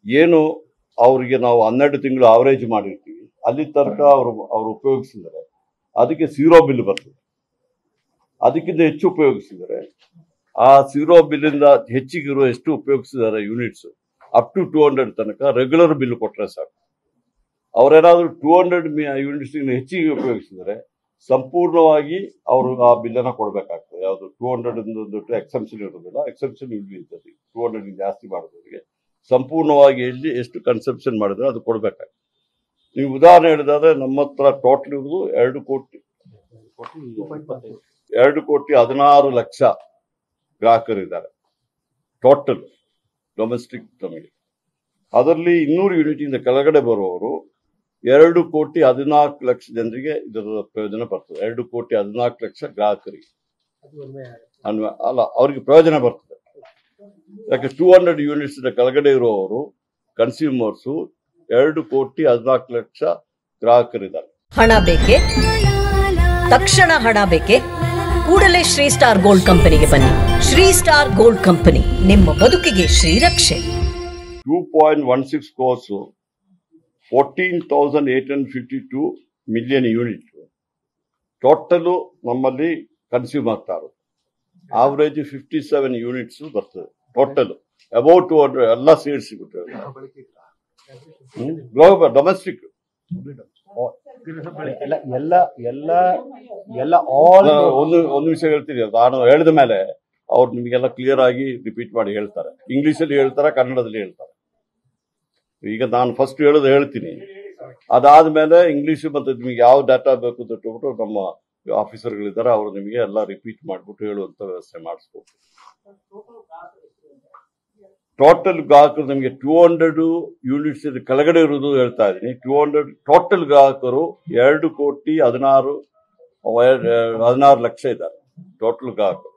ಏನು ಅವರಿಗೆ ನಾವು 12 ತಿಂಗಳು ಆವರೇಜ್ ಮಾಡಿರ್ತೀವಿ ಅಲ್ಲಿ ತನಕ ಅವರು ಉಪಯೋಗಿಸಿದರೆ ಅದಕ್ಕೆ 0 ಬಿಲ್ ಬರ್ತದೆ. ಅದಕ್ಕಿಂತ ಹೆಚ್ಚು ಉಪಯೋಗಿಸಿದರೆ ಆ 0 ಬಿಲ್ಲಿಂದ ಹೆಚ್ಚಿಗಿರುವ ಎಷ್ಟು ಉಪಯೋಗಿಸಿದ್ದಾರೆ ಯೂನಿಟ್ಸ್ ಅಪ್ ಟು 200 ತನಕ ರೆಗ್ಯುಲರ್ ಬಿಲ್ ಕೊಟ್ಟರೆ ಸಾಕು. ಅವರೇನಾದ್ರೂ 200 ಯೂನಿಟ್ಸ್ ಹೆಚ್ಚಿಗೆ ಉಪಯೋಗಿಸಿದರೆ ಸಂಪೂರ್ಣವಾಗಿ ಅವರು ಆ ಬಿಲ್ಲನ್ನು ಕೊಡಬೇಕಾಗ್ತದೆ. ಯಾವುದು 200 ಎಕ್ಸೆಪ್ಷನ್ ಇರೋದಿಲ್ಲ, ಎಕ್ಸೆಪ್ಷನ್ ಇಲ್ಲಿ ಇರ್ತದೆ. 200 ಜಾಸ್ತಿ ಮಾಡೋದವರಿಗೆ ಸಂಪೂರ್ಣವಾಗಿ ಎಷ್ಟು ಕನ್ಸಂಪ್ಷನ್ ಮಾಡಿದ್ರೆ ಅದು ಕೊಡಬೇಕಾಗ್ತದೆ. ನೀವು ಉದಾಹರಣೆ ಹೇಳಿದಾದ್ರೆ ನಮ್ಮ ಹತ್ರ ಟೋಟಲ್ ಇರೋದು 2,16,00,000 ಗ್ರಾಹಕರಿದ್ದಾರೆ ಟೋಟಲ್ ಡೊಮೆಸ್ಟಿಕ್ ನಮಗೆ. ಅದರಲ್ಲಿ 200 ಯೂನಿಟ್ ಕೆಳಗಡೆ ಬರುವವರು 2,14,00,000 ಜನರಿಗೆ ಇದರ ಪ್ರಯೋಜನ ಬರ್ತದೆ. 2,14,00,000 ಗ್ರಾಹಕರಿಗೆ ಅಲ್ಲ ಅವ್ರಿಗೆ ಪ್ರಯೋಜನ ಬರ್ತದೆ. ಯಾಕೆ 200 ಯೂನಿಟ್ಸ್ ಕೆಳಗಡೆ ಇರುವವರು ಕನ್ಸ್ಯೂಮರ್ಸು 2,14,00,000 ಗ್ರಾಹಕರಿದ್ದಾರೆ. ಹಣ ಬೇಕೆ? ತಕ್ಷಣ ಹಣ ಬೇಕೆ? ಕೂಡಲೇ ಶ್ರೀ ಸ್ಟಾರ್ ಗೋಲ್ಡ್ ಕಂಪನಿಗೆ ಬನ್ನಿ. ಶ್ರೀ ಸ್ಟಾರ್ ಗೋಲ್ಡ್ ಕಂಪನಿ, ನಿಮ್ಮ ಬದುಕಿಗೆ ಶ್ರೀರಕ್ಷೆ. 2.16 crores 14,852 million ಯೂನಿಟ್ ಟೋಟಲ್ ನಮ್ಮಲ್ಲಿ ಕನ್ಸ್ಯೂಮ್ ಆಗ್ತಾರೆ. ಆವರೇಜ್ 57 ಯೂನಿಟ್ಸ್ ಬರ್ತದೆ ಟೋಟಲ್. ಅಬೌಟ್ 200 ಎಲ್ಲ ಸೇರಿಸಿಬಿಟ್ರೆ ಗ್ಲೋಬಲ್ ಡೊಮೆಸ್ಟಿಕ್ ಒಂದು ವಿಷಯ ಹೇಳ್ತೀನಿ. ನಾನು ಹೇಳಿದ ಮೇಲೆ ಅವ್ರು ನಿಮಗೆಲ್ಲ ಕ್ಲಿಯರ್ ಆಗಿ ರಿಪೀಟ್ ಮಾಡಿ ಹೇಳ್ತಾರೆ. ಇಂಗ್ಲಿಷಲ್ಲಿ ಹೇಳ್ತಾರೆ, ಕನ್ನಡದಲ್ಲಿ ಹೇಳ್ತಾರೆ. ಈಗ ನಾನು ಫಸ್ಟ್ ಹೇಳ್ತೀನಿ, ಅದಾದ್ಮೇಲೆ ಇಂಗ್ಲಿಷ್ ಮತ್ತೆ ನಿಮಗೆ ಯಾವ ಡಾಟಾ ಬೇಕು ಅಂತ ಇಟ್ಬಿಟ್ಟು ನಮ್ಮ ಆಫೀಸರ್ಗಳಿದ್ದಾರೆ, ಅವರು ನಿಮಗೆ ಎಲ್ಲ ರಿಪೀಟ್ ಮಾಡ್ಬಿಟ್ಟು ಹೇಳುವಂತ ವ್ಯವಸ್ಥೆ ಮಾಡಿಸ್ಬೇಕು. ಟೋಟಲ್ ಗ್ರಾಹಕರು ನಿಮಗೆ 200 ಯೂನಿಟ್ಸ್ ಕೆಳಗಡೆ ಇರುವುದು ಹೇಳ್ತಾ ಇದ್ದೀನಿ. 200 ಟೋಟಲ್ ಗ್ರಾಹಕರು 2,16,00,000 ಇದ್ದಾರೆ ಟೋಟಲ್ ಗ್ರಾಹಕರು.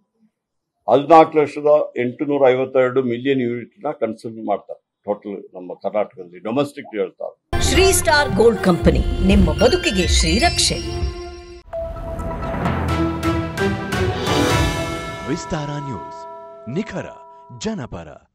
14,852 ಮಿಲಿಯನ್ ಯೂನಿಟ್ ನ ಕನ್ಸ್ಯೂಮ್ ಮಾಡ್ತಾರೆ ಟೋಟಲ್ ನಮ್ಮ ಕರ್ನಾಟಕದಲ್ಲಿ ಡೊಮೆಸ್ಟಿಕ್ ಹೇಳ್ತಾರೆ. ಶ್ರೀ ಸ್ಟಾರ್ ಗೋಲ್ಡ್ ಕಂಪನಿ, ನಿಮ್ಮ ಬದುಕಿಗೆ ಶ್ರೀರಕ್ಷೆ. ವಿಸ್ತಾರ ನ್ಯೂಸ್, ನಿಖರ ಜನಪರ.